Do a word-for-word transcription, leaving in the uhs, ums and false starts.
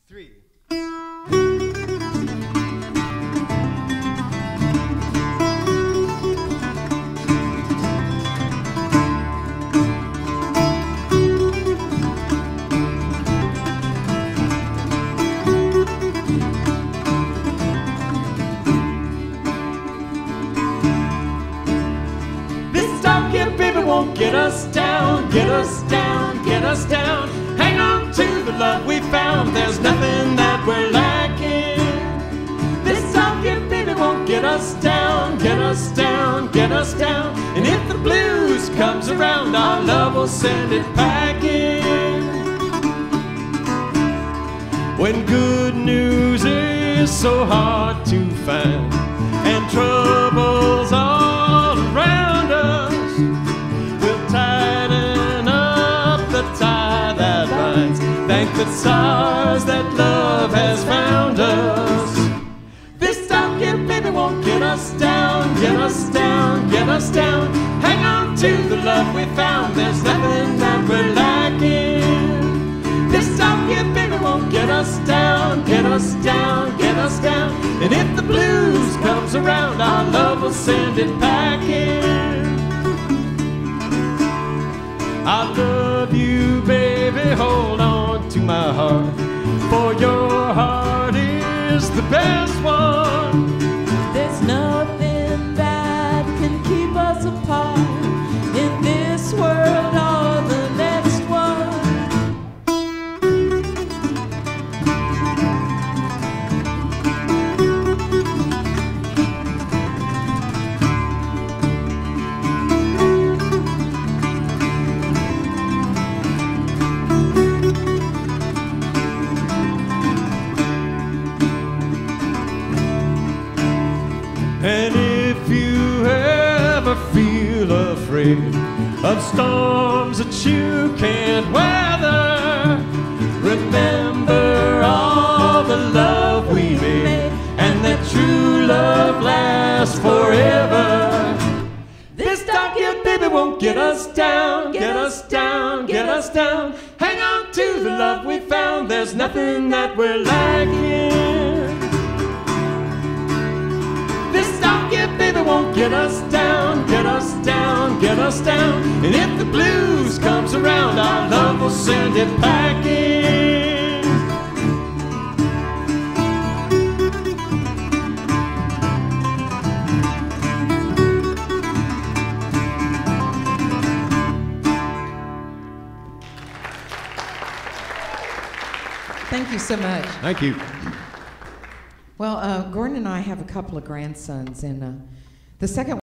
three. Won't get us down, get us down, get us down. Hang on to the love we found. There's nothing that we're lacking. This talking baby won't get us down, get us down, get us down. And if the blues comes around, our love will send it packing. When good news is so hard to find and troubles all around us, thank the stars that love has found us. This talking baby won't get us down, get us down, get us down. Hang on to the love we found. There's nothing that we're lacking. This talking baby won't get us down, get us down, get us down. And if the blues comes around, our love will send it packing. I love you, baby, hold on to my heart, for your heart is the best one. There's nothing that can keep us apart in this world or the next one. And if you ever feel afraid of storms that you can't weather, remember all the love we made and that true love lasts forever. This dark-haired baby won't get us down, get us down, get us down. Hang on to the love we found. There's nothing that we're lacking. Baby won't get us down, get us down, get us down. And if the blues comes around, our love will send it packing. Thank you so much. Thank you. Well, uh, Gordon and I have a couple of grandsons, and uh, the second